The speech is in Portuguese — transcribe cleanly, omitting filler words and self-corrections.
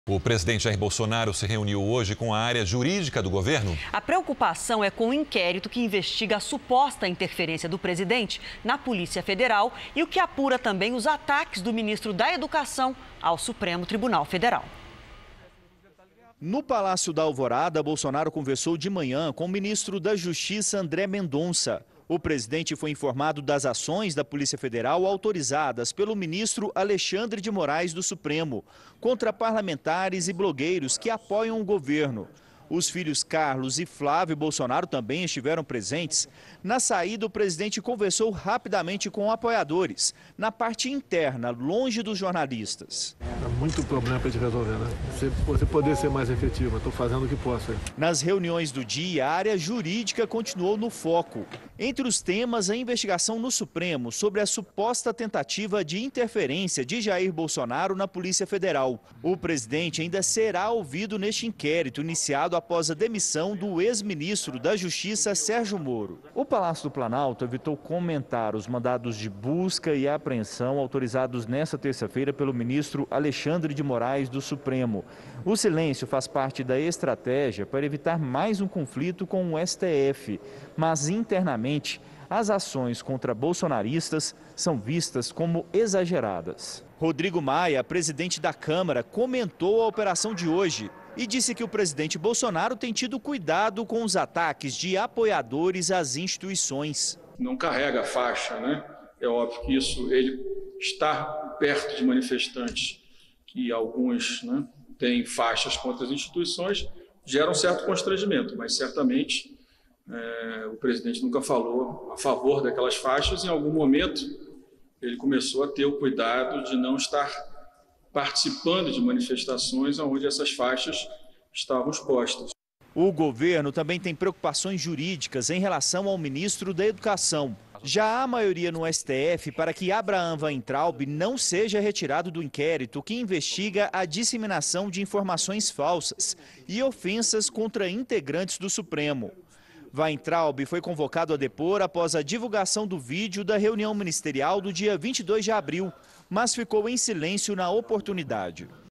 O presidente Jair Bolsonaro se reuniu hoje com a área jurídica do governo. A preocupação é com o inquérito que investiga a suposta interferência do presidente na Polícia Federal e o que apura também os ataques do ministro da Educação ao Supremo Tribunal Federal. No Palácio da Alvorada, Bolsonaro conversou de manhã com o ministro da Justiça, André Mendonça. O presidente foi informado das ações da Polícia Federal autorizadas pelo ministro Alexandre de Moraes do Supremo contra parlamentares e blogueiros que apoiam o governo. Os filhos Carlos e Flávio Bolsonaro também estiveram presentes. Na saída, o presidente conversou rapidamente com apoiadores, na parte interna, longe dos jornalistas. É muito problema para a gente resolver, né? Você poder ser mais efetivo, eu estou fazendo o que posso. Nas reuniões do dia, a área jurídica continuou no foco. Entre os temas, a investigação no Supremo sobre a suposta tentativa de interferência de Jair Bolsonaro na Polícia Federal. O presidente ainda será ouvido neste inquérito iniciado após a demissão do ex-ministro da Justiça, Sérgio Moro. O Palácio do Planalto evitou comentar os mandados de busca e apreensão autorizados nesta terça-feira pelo ministro Alexandre de Moraes do Supremo. O silêncio faz parte da estratégia para evitar mais um conflito com o STF, mas internamente as ações contra bolsonaristas são vistas como exageradas. Rodrigo Maia, presidente da Câmara, comentou a operação de hoje e disse que o presidente Bolsonaro tem tido cuidado com os ataques de apoiadores às instituições. Não carrega a faixa, né? É óbvio que ele está perto de manifestantes que alguns, né, têm faixas contra as instituições, gera um certo constrangimento, mas certamente o presidente nunca falou a favor daquelas faixas. Em algum momento ele começou a ter o cuidado de não estar participando de manifestações onde essas faixas estavam expostas. O governo também tem preocupações jurídicas em relação ao ministro da Educação. Já há maioria no STF para que Abraham Weintraub não seja retirado do inquérito que investiga a disseminação de informações falsas e ofensas contra integrantes do Supremo. Weintraub foi convocado a depor após a divulgação do vídeo da reunião ministerial do dia 22 de abril, mas ficou em silêncio na oportunidade.